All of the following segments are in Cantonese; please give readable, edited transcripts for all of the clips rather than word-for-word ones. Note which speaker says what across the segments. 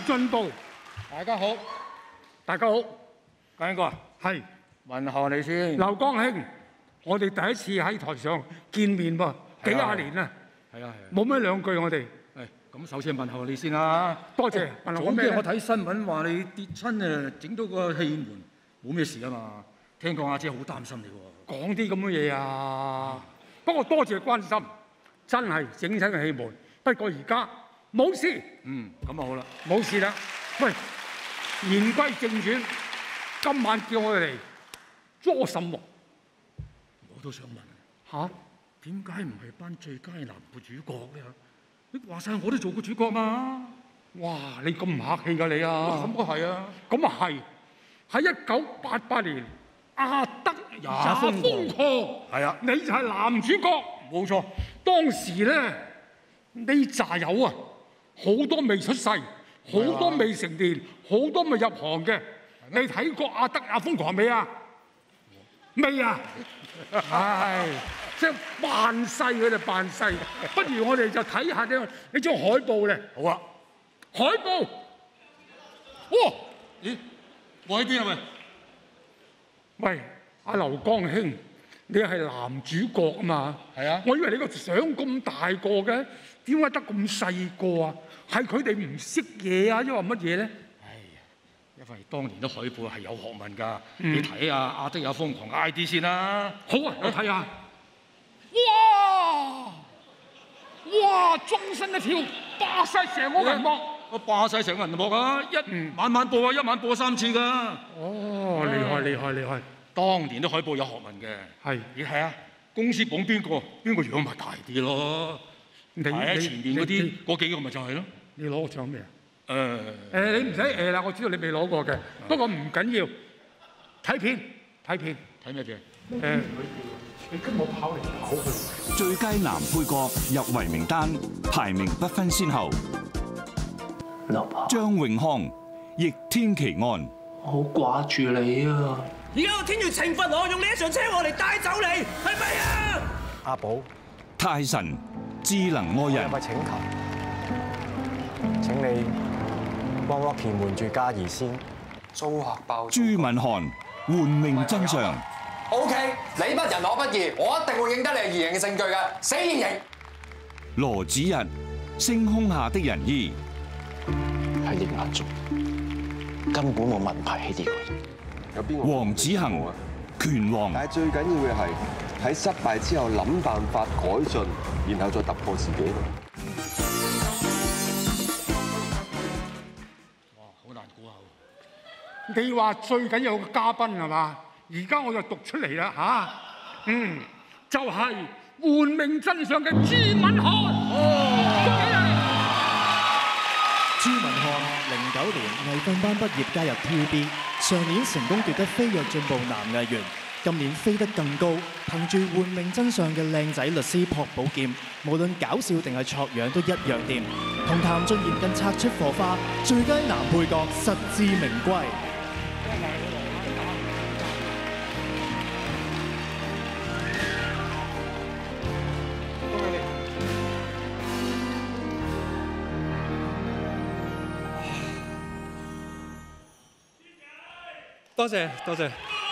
Speaker 1: 進步。
Speaker 2: 大家好，
Speaker 1: 大家好，
Speaker 2: 家英哥啊，
Speaker 1: 係
Speaker 2: 問候你先。
Speaker 1: 劉江兄，我哋第一次喺台上見面喎，幾廿年啦，
Speaker 2: 係啊，
Speaker 1: 冇咩兩句我哋。
Speaker 2: 咁首先問候你先啦。
Speaker 1: 多謝。問候我咩咧？
Speaker 2: 早幾日我睇新聞話你跌親啊，整到個氣門，冇咩事啊嘛。聽講阿姐好擔心你喎。
Speaker 1: 講啲咁嘅嘢啊！不過多謝關心，真係整親個氣門。不過而家冇事。
Speaker 2: 咁啊好啦。
Speaker 1: 冇事啦。喂，言歸正傳，今晚叫我哋嚟做什麼？
Speaker 2: 我都想問
Speaker 1: 嚇？
Speaker 2: 點解唔係頒最佳男配主角咧？你話晒我都做過主角嘛？
Speaker 1: 哇！你咁唔客氣㗎你啊！
Speaker 2: 咁啊係啊。
Speaker 1: 咁啊係。喺1988年，阿德也瘋狂。
Speaker 2: 係啊，
Speaker 1: 你就係男主角。
Speaker 2: 冇錯。
Speaker 1: 當時咧，呢扎友啊，好多未出世，好多未成年，好多未入行嘅。你睇過阿德也瘋狂未啊？未啊？唉，即係扮細佢哋扮細。不如我哋就睇下呢張海報咧。
Speaker 2: 好啊。
Speaker 1: 海報。哇！
Speaker 2: 咦？我喺邊啊？
Speaker 1: 喂，阿劉江兄，你係男主角啊嘛？
Speaker 2: 係啊。
Speaker 1: 我以為你個相咁大個嘅，點解得咁細個啊？係佢哋唔識嘢啊，抑或乜嘢咧？
Speaker 2: 唉呀，因為當年啲海報係有學問㗎。你睇下阿德也瘋狂 ID 先啦。
Speaker 1: 好啊，我睇下。哇！哇！終身一跳，霸晒成個銀幕。
Speaker 2: 我霸晒成個銀幕啊！晚晚播啊，一晚播3次㗎。
Speaker 1: 哦，厲害！
Speaker 2: 當年啲海報有學問嘅。
Speaker 1: 係。
Speaker 2: 你睇下公司捧邊個樣咪大啲咯。喺前面嗰幾個咪就係咯。
Speaker 1: 你攞個獎咩啊？
Speaker 2: 誒。
Speaker 1: 你唔使啦，我知道你未攞過嘅。不過唔緊要，睇片。
Speaker 2: 睇咩片？
Speaker 1: 你跟我跑嚟跑去。
Speaker 3: 最佳男配角入圍名單排名不分先後。張永康，《逆天奇案》。
Speaker 4: 我好掛住你啊！
Speaker 5: 而家個天要懲罰我，用呢一場車禍嚟帶走你，係咪啊？
Speaker 6: 阿寶，
Speaker 3: 泰神，智能愛人。
Speaker 6: 有個請求，請你幫 Rocky 瞞住嘉怡先。租客爆。
Speaker 3: 朱敏瀚，換命真相。
Speaker 6: OK，你不仁我不義，我一定會認得你係異形嘅證據嘅，死現形。
Speaker 3: 羅子溢，星空下的仁醫。
Speaker 4: 喺你眼中根本冇問題呢個人。
Speaker 7: 有邊個？
Speaker 3: 黃子恒，拳王。
Speaker 7: 但係最緊要嘅係喺失敗之後諗辦法改進，然後再突破自己。
Speaker 2: 哇，好難估啊！
Speaker 1: 你話最緊要個嘉賓係嘛？而家我就讀出嚟啦嚇。就係換命真相嘅朱敏瀚。
Speaker 8: 朱敏瀚09年藝訓班畢業加入 TVB， 上年成功奪得飛躍進步男藝員，今年飛得更高，憑住換命真相嘅靚仔律師朴寶劍，無論搞笑定係挫樣都一樣掂，同譚俊彥更擦出火花，最佳男配角實至名歸。
Speaker 9: 多謝，多謝。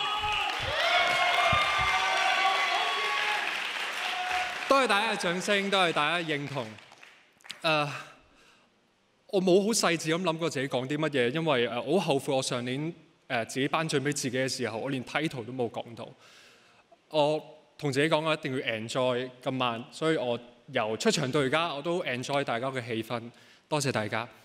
Speaker 9: 多謝大家嘅掌聲，多謝大家嘅認同。我冇好細緻咁諗過自己講啲乜嘢，因為我好後悔我上年自己頒獎俾自己嘅時候，我連 title 都冇講到。我同自己講我一定要 enjoy 今晚，所以我由出場到而家我都 enjoy 大家嘅氣氛。多謝大家。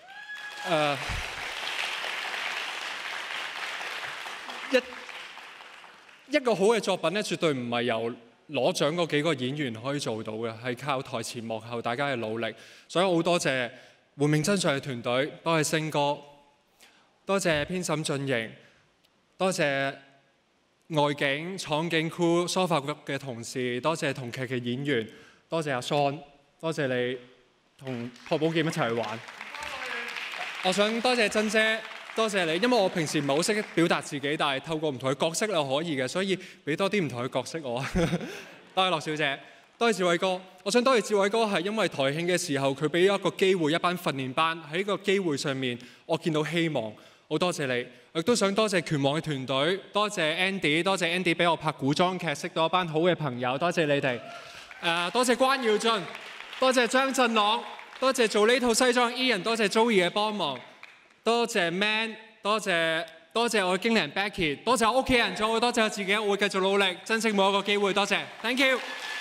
Speaker 9: 一個好嘅作品咧，絕對唔係由攞獎嗰幾個演員可以做到嘅，係靠台前幕後大家嘅努力。所以好多謝換命真相嘅團隊，多謝星哥，多謝編審俊瑩，多謝外景、廠景 crew、梳化局嘅同事，多謝同劇嘅演員，多謝阿 Son， 多謝你同朴寶劍一齊去玩。我想多謝珍姐。多謝你，因為我平時唔係好識表達自己，但係透過唔同嘅角色係可以嘅，所以俾多啲唔同嘅角色我。多謝樂小姐， 多謝志偉哥。我想多謝志偉哥係因為台慶嘅時候，佢俾一個機會一班訓練班喺呢個機會上面，我見到希望。好多謝你，我亦都想多謝拳王嘅團隊，多謝 Andy， 多謝 Andy 俾我拍古裝劇，識到一班好嘅朋友，多謝你哋。多謝關耀俊，多謝張振朗，多謝做呢套西裝 Ian， 多謝 Joey 嘅幫忙，多謝 Man， 多謝我嘅經理人 Becky， 多謝我屋企人，再多謝我自己，我會繼續努力，珍惜每一個機會，多謝 ，Thank you。